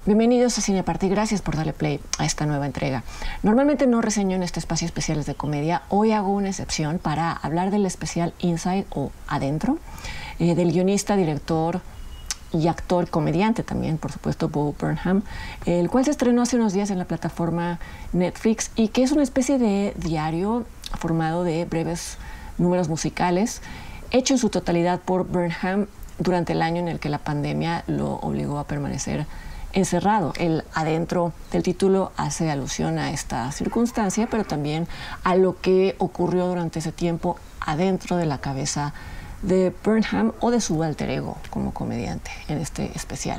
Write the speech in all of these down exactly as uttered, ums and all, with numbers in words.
Bienvenidos a Cine Aparte y gracias por darle play a esta nueva entrega. Normalmente no reseño en este espacio especiales de comedia. Hoy hago una excepción para hablar del especial Inside o Adentro, eh, del guionista, director y actor, comediante también, por supuesto, Bo Burnham, el cual se estrenó hace unos días en la plataforma Netflix y que es una especie de diario formado de breves números musicales, hecho en su totalidad por Burnham durante el año en el que la pandemia lo obligó a permanecer encerrado. El adentro del título hace alusión a esta circunstancia, pero también a lo que ocurrió durante ese tiempo adentro de la cabeza de Burnham o de su alter ego como comediante en este especial.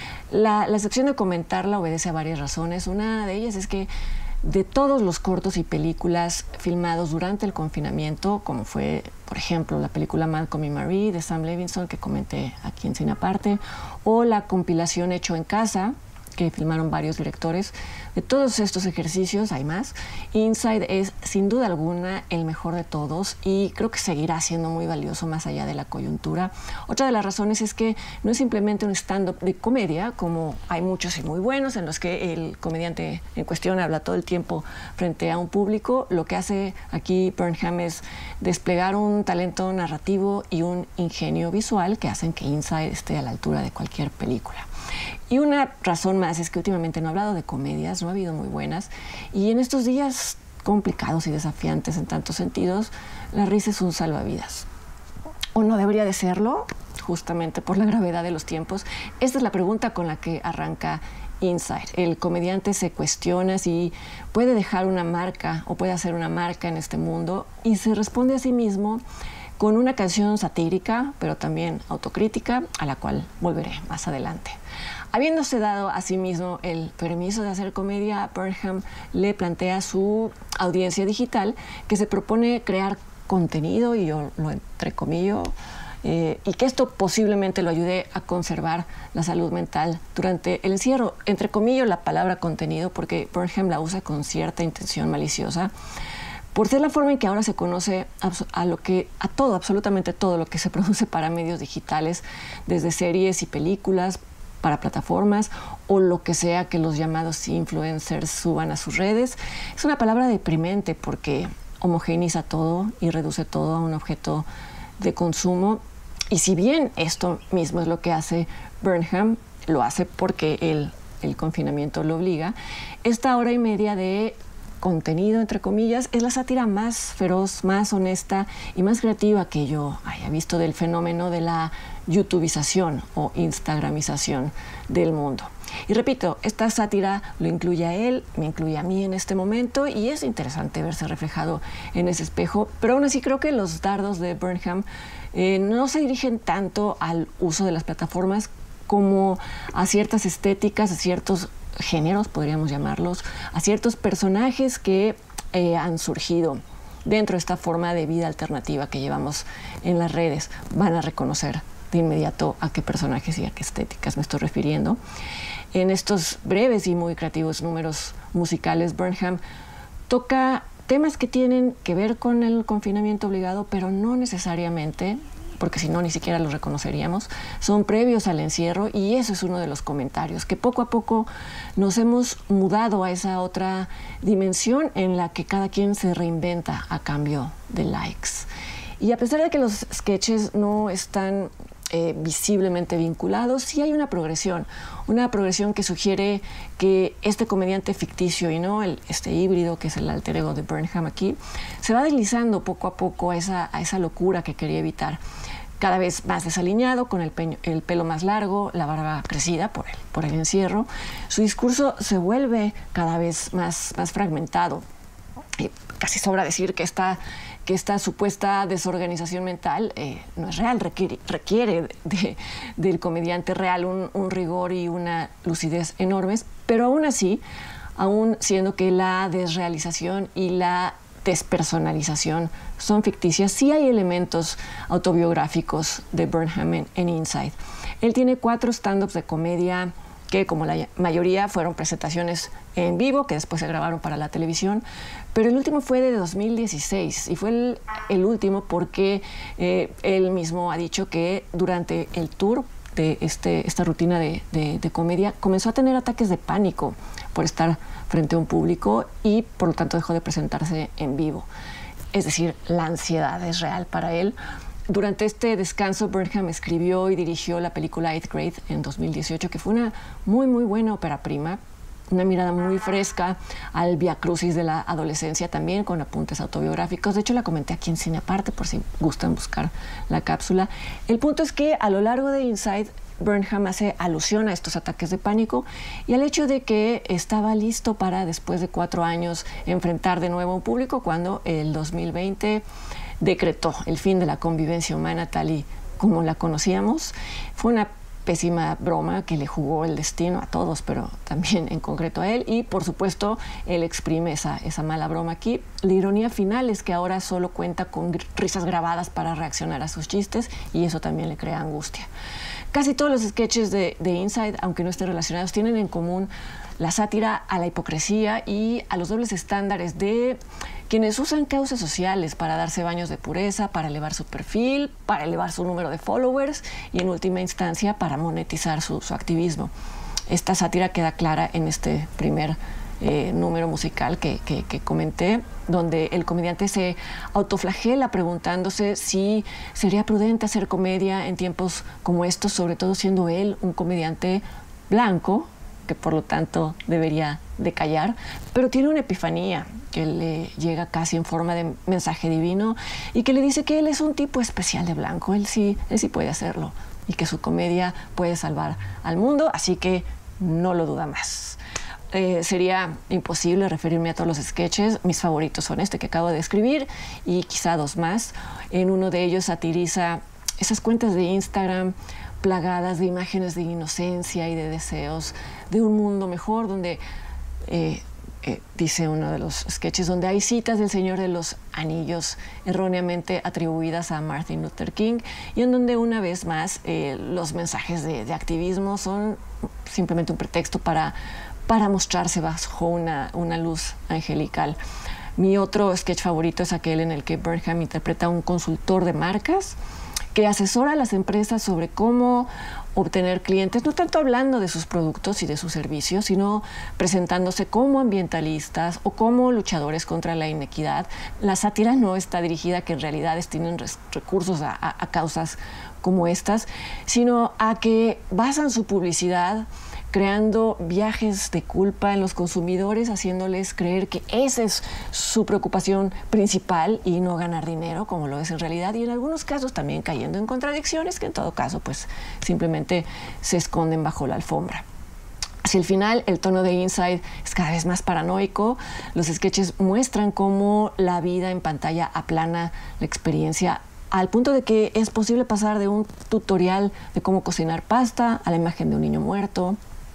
La, la sección de comentarla obedece a varias razones. Una de ellas es que de todos los cortos y películas filmados durante el confinamiento, como fue, por ejemplo, la película Malcolm y Marie de Sam Levinson, que comenté aquí en Cine Aparte, o la compilación Hecho en Casa, que filmaron varios directores, de todos estos ejercicios, hay más. Inside es, sin duda alguna, el mejor de todos y creo que seguirá siendo muy valioso más allá de la coyuntura. Otra de las razones es que no es simplemente un stand-up de comedia, como hay muchos y muy buenos, en los que el comediante en cuestión habla todo el tiempo frente a un público. Lo que hace aquí Burnham es desplegar un talento narrativo y un ingenio visual que hacen que Inside esté a la altura de cualquier película. Y una razón más es que últimamente no he hablado de comedias, no ha habido muy buenas, y en estos días complicados y desafiantes en tantos sentidos, la risa es un salvavidas. ¿O no debería de serlo? Justamente por la gravedad de los tiempos. Esta es la pregunta con la que arranca Inside. El comediante se cuestiona si puede dejar una marca o puede hacer una marca en este mundo y se responde a sí mismo con una canción satírica, pero también autocrítica, a la cual volveré más adelante. Habiéndose dado a sí mismo el permiso de hacer comedia, Burnham le plantea a su audiencia digital que se propone crear contenido, y yo lo entrecomillo, eh, y que esto posiblemente lo ayude a conservar la salud mental durante el encierro. Entrecomillo la palabra contenido porque Burnham la usa con cierta intención maliciosa, por ser la forma en que ahora se conoce a, lo que, a todo, absolutamente todo lo que se produce para medios digitales, desde series y películas, para plataformas, o lo que sea que los llamados influencers suban a sus redes. Es una palabra deprimente porque homogeneiza todo y reduce todo a un objeto de consumo. Y si bien esto mismo es lo que hace Burnham, lo hace porque el, el confinamiento lo obliga, esta hora y media de contenido, entre comillas, es la sátira más feroz, más honesta y más creativa que yo haya visto del fenómeno de la youtubización o instagramización del mundo. Y repito, esta sátira lo incluye a él, me incluye a mí en este momento y es interesante verse reflejado en ese espejo, pero aún así creo que los dardos de Burnham eh, no se dirigen tanto al uso de las plataformas como a ciertas estéticas, a ciertos géneros, podríamos llamarlos, a ciertos personajes que eh, han surgido dentro de esta forma de vida alternativa que llevamos en las redes. Van a reconocer de inmediato a qué personajes y a qué estéticas me estoy refiriendo. En estos breves y muy creativos números musicales, Burnham toca temas que tienen que ver con el confinamiento obligado, pero no necesariamente, porque si no ni siquiera los reconoceríamos, son previos al encierro, y eso es uno de los comentarios, que poco a poco nos hemos mudado a esa otra dimensión en la que cada quien se reinventa a cambio de likes. Y a pesar de que los sketches no están eh, visiblemente vinculados, sí hay una progresión, una progresión que sugiere que este comediante ficticio y no el, este híbrido que es el alter ego de Burnham aquí, se va deslizando poco a poco a esa, a esa locura que quería evitar. Cada vez más desaliñado, con el, peño, el pelo más largo, la barba crecida por el, por el encierro. Su discurso se vuelve cada vez más, más fragmentado. Y casi sobra decir que esta, que esta supuesta desorganización mental eh, no es real, requiere, requiere de, del comediante real un, un rigor y una lucidez enormes, pero aún así, aún siendo que la desrealización y la despersonalización son ficticias, sí hay elementos autobiográficos de Burnham en, en Inside. Él tiene cuatro stand-ups de comedia que, como la mayoría, fueron presentaciones en vivo, que después se grabaron para la televisión, pero el último fue de dos mil dieciséis y fue el, el último porque eh, él mismo ha dicho que durante el tour de este, esta rutina de, de, de comedia, comenzó a tener ataques de pánico por estar frente a un público y por lo tanto dejó de presentarse en vivo. Es decir, la ansiedad es real para él. Durante este descanso, Burnham escribió y dirigió la película Eighth Grade en dos mil dieciocho, que fue una muy, muy buena ópera prima, una mirada muy fresca al viacrucis de la adolescencia, también con apuntes autobiográficos. De hecho, la comenté aquí en Cine Aparte, por si gustan buscar la cápsula. El punto es que a lo largo de Inside, Burnham hace alusión a estos ataques de pánico y al hecho de que estaba listo para, después de cuatro años, enfrentar de nuevo a un público cuando el dos mil veinte decretó el fin de la convivencia humana tal y como la conocíamos. Fue una pésima broma que le jugó el destino a todos, pero también en concreto a él, y por supuesto él exprime esa, esa mala broma aquí. La ironía final es que ahora solo cuenta con risas grabadas para reaccionar a sus chistes y eso también le crea angustia. Casi todos los sketches de, de Inside, aunque no estén relacionados, tienen en común la sátira a la hipocresía y a los dobles estándares de quienes usan causas sociales para darse baños de pureza, para elevar su perfil, para elevar su número de followers y en última instancia para monetizar su, su activismo. Esta sátira queda clara en este primer eh, número musical que, que, que comenté, donde el comediante se autoflagela preguntándose si sería prudente hacer comedia en tiempos como estos, sobre todo siendo él un comediante blanco, que por lo tanto debería de callar, pero tiene una epifanía que le llega casi en forma de mensaje divino y que le dice que él es un tipo especial de blanco, él sí, él sí puede hacerlo y que su comedia puede salvar al mundo, así que no lo duda más. Eh, sería imposible referirme a todos los sketches. Mis favoritos son este que acabo de escribir y quizá dos más. En uno de ellos satiriza esas cuentas de Instagram plagadas de imágenes de inocencia y de deseos de un mundo mejor, donde eh, eh, dice uno de los sketches, donde hay citas del Señor de los Anillos erróneamente atribuidas a Martin Luther King y en donde una vez más eh, los mensajes de, de activismo son simplemente un pretexto para, para mostrarse bajo una, una luz angelical. Mi otro sketch favorito es aquel en el que Burnham interpreta a un consultor de marcas que asesora a las empresas sobre cómo obtener clientes, no tanto hablando de sus productos y de sus servicios, sino presentándose como ambientalistas o como luchadores contra la inequidad. La sátira no está dirigida a que en realidad tienen recursos a, a, a causas como estas, sino a que basan su publicidad creando viajes de culpa en los consumidores, haciéndoles creer que esa es su preocupación principal y no ganar dinero, como lo es en realidad, y en algunos casos también cayendo en contradicciones que en todo caso pues simplemente se esconden bajo la alfombra. Hacia el final, el tono de Inside es cada vez más paranoico. Los sketches muestran cómo la vida en pantalla aplana la experiencia al punto de que es posible pasar de un tutorial de cómo cocinar pasta a la imagen de un niño muerto,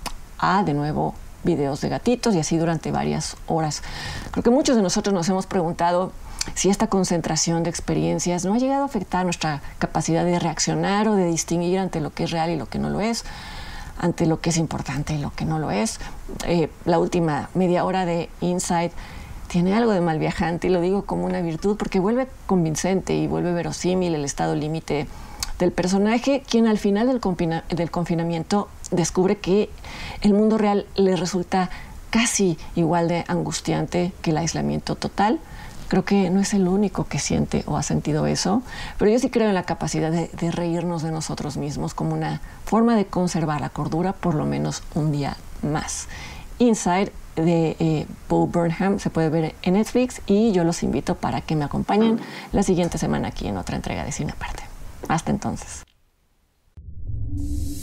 a, de nuevo, videos de gatitos y así durante varias horas. Creo que muchos de nosotros nos hemos preguntado si esta concentración de experiencias no ha llegado a afectar nuestra capacidad de reaccionar o de distinguir ante lo que es real y lo que no lo es, ante lo que es importante y lo que no lo es. Eh, la última media hora de Inside tiene algo de mal viajante y lo digo como una virtud porque vuelve convincente y vuelve verosímil el estado límite del personaje, quien al final del, confina del confinamiento descubre que el mundo real le resulta casi igual de angustiante que el aislamiento total. Creo que no es el único que siente o ha sentido eso, pero yo sí creo en la capacidad de, de reírnos de nosotros mismos como una forma de conservar la cordura por lo menos un día más. Inside de eh, Bo Burnham se puede ver en Netflix y yo los invito para que me acompañen la siguiente semana aquí en otra entrega de Cine Aparte. Hasta entonces.